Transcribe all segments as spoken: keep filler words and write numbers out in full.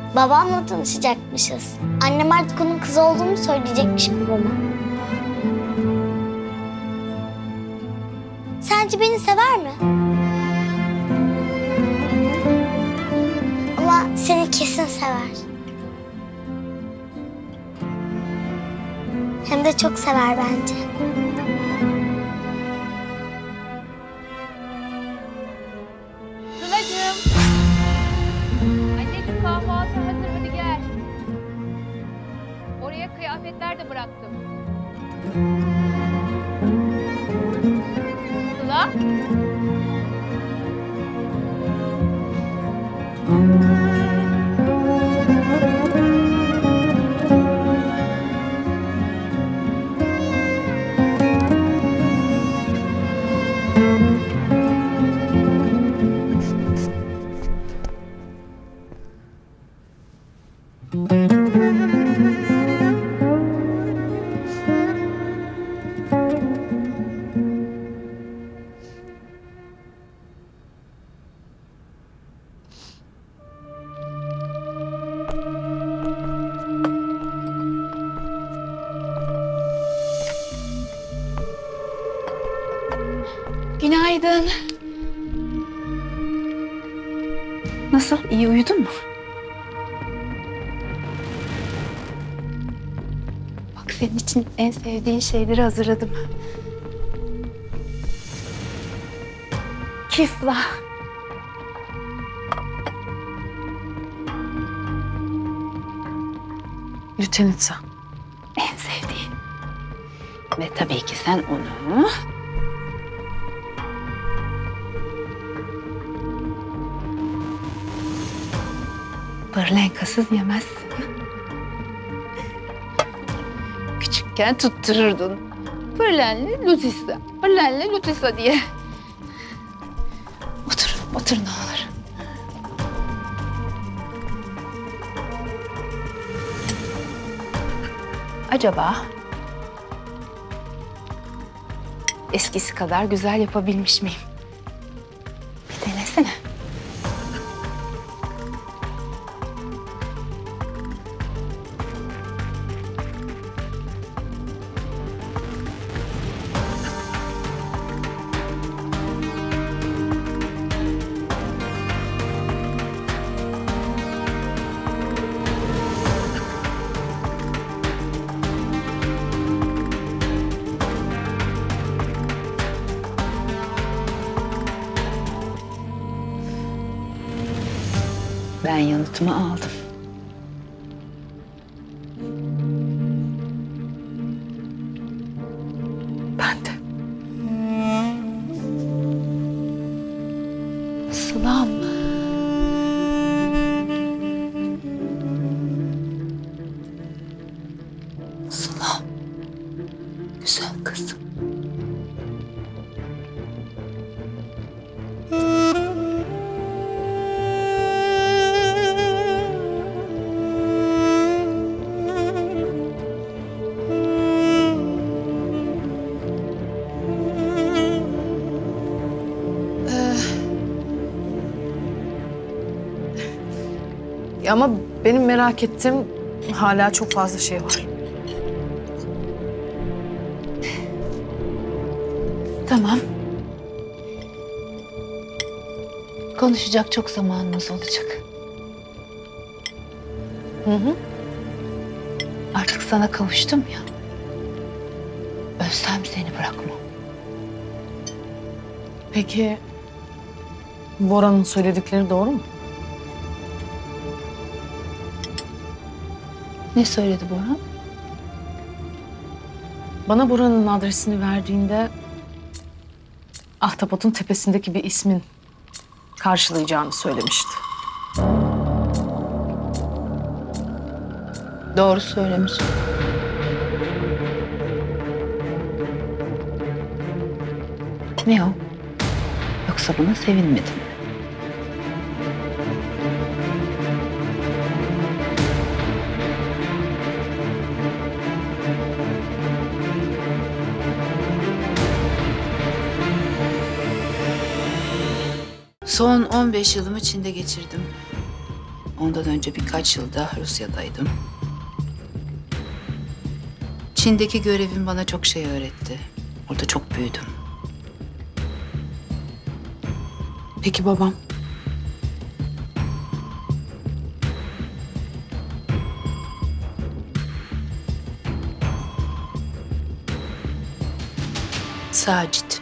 Babamla tanışacakmışız. Annem artık onun kızı olduğumu söyleyecekmiş babama. Sence beni sever mi? Ama seni kesin sever. Hem de çok sever bence. Sıla'cığım. Anneciğim kahvaltı hazır, hadi gel. Oraya kıyafetler de bıraktım. Sıla. Günaydın. Nasıl? İyi uyudun mu? Bak senin için en sevdiğin şeyleri hazırladım. Kifla. Lütenitsa. En sevdiğin. Ve tabii ki sen onu... Pırlenkasız yemezsin. Küçükken tuttururdun. Pırlenli Lutisa, pırlenli Lutisa diye. Otur, otur ne olur. Acaba eskisi kadar güzel yapabilmiş miyim? Bir denesene. Ben yanıtımı aldım. Ben de. Sılam. Sılam. Güzel kızım. Ama benim merak ettiğim hala çok fazla şey var. Tamam. Konuşacak çok zamanımız olacak. Hı hı. Artık sana kavuştum ya. Ölsem seni bırakmam. Peki Bora'nın söyledikleri doğru mu? Ne söyledi Bora? Bana Bora'nın adresini verdiğinde Ahtapot'un tepesindeki bir ismin karşılayacağını söylemişti. Doğru söylemiş. Ne o? Yoksa buna sevinmedin mi? Son on beş yılımı Çin'de geçirdim. Ondan önce birkaç yılda Rusya'daydım. Çin'deki görevim bana çok şey öğretti. Orada çok büyüdüm. Peki babam? Sacit.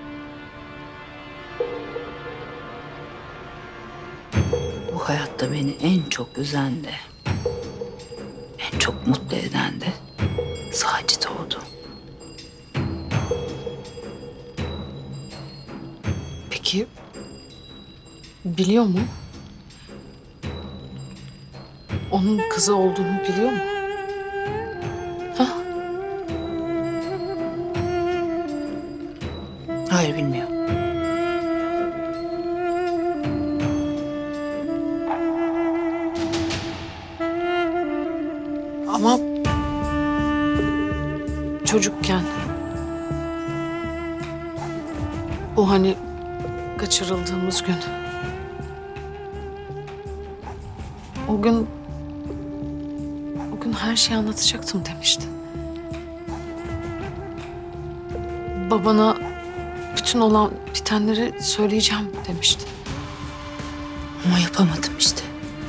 Bu hayatta beni en çok üzen de, en çok mutlu eden de Sacit oldu. Peki biliyor mu? Onun kızı olduğunu biliyor mu? Hayır, bilmiyor. Ama çocukken o hani kaçırıldığımız gün o gün o gün her şeyi anlatacaktım demişti. Babana bütün olan bitenleri söyleyeceğim demişti. Ama yapamadım işte.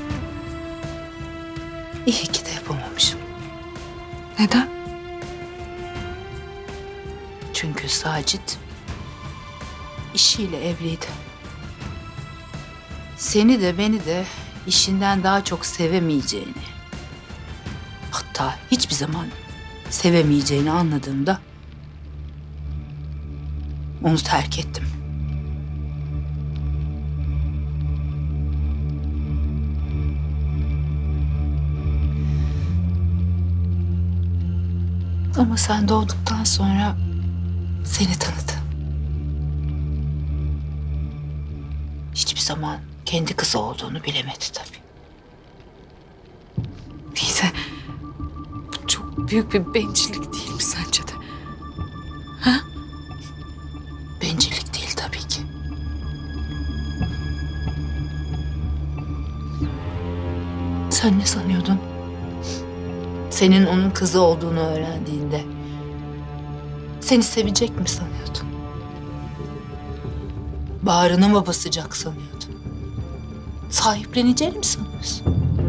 İyi ki de yapamamışım. Neden? Çünkü Sacit işiyle evliydi. Seni de beni de işinden daha çok sevemeyeceğini, hatta hiçbir zaman sevemeyeceğini anladığımda onu terk ettim. Ama sen doğduktan sonra seni tanıdı. Hiçbir zaman kendi kızı olduğunu bilemedi tabii. İyi de bu çok büyük bir bencillik değil mi sence de? Ha? Bencillik değil tabii ki. Sen ne sanıyordun? Senin onun kızı olduğunu öğrendiğinde seni sevecek mi sanıyordun? Bağrına mı basacak sanıyordun? Sahipleneceğini mi sanıyorsun?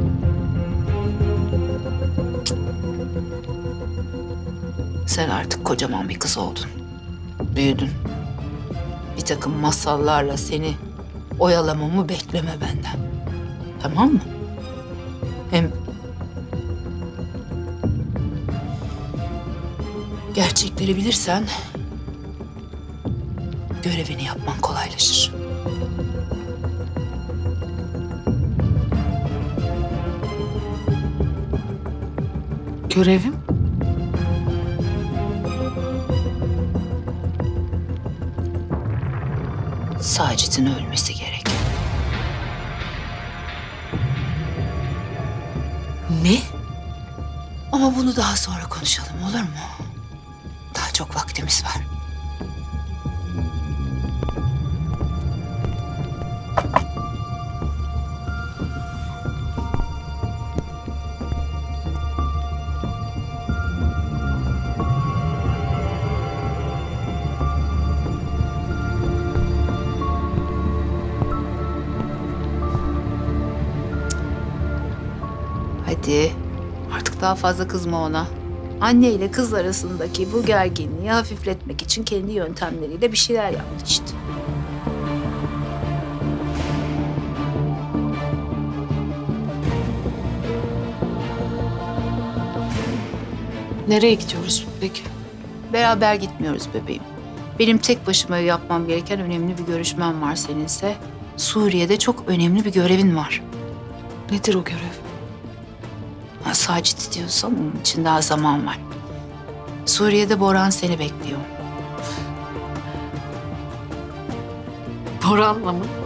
Sen artık kocaman bir kız oldun. Büyüdün. Bir takım masallarla seni oyalamamı bekleme benden. Tamam mı? Hem gerçekleri bilirsen görevini yapman kolaylaşır. Görevim? Sacit'in ölmesi gerek. Ne? Ama bunu daha sonra konuşalım, olur mu? Daha çok vaktimiz var. Hadi. Artık daha fazla kızma ona. Anne ile kız arasındaki bu gerginliği hafifletmek için kendi yöntemleriyle bir şeyler yaptı işte. Nereye gidiyoruz peki? Beraber gitmiyoruz bebeğim. Benim tek başıma yapmam gereken önemli bir görüşmem var seninse. Suriye'de çok önemli bir görevin var. Nedir o görev? Ha, Sacit diyorsan onun için daha zaman var. Suriye'de Boran seni bekliyor. Boran'la mı?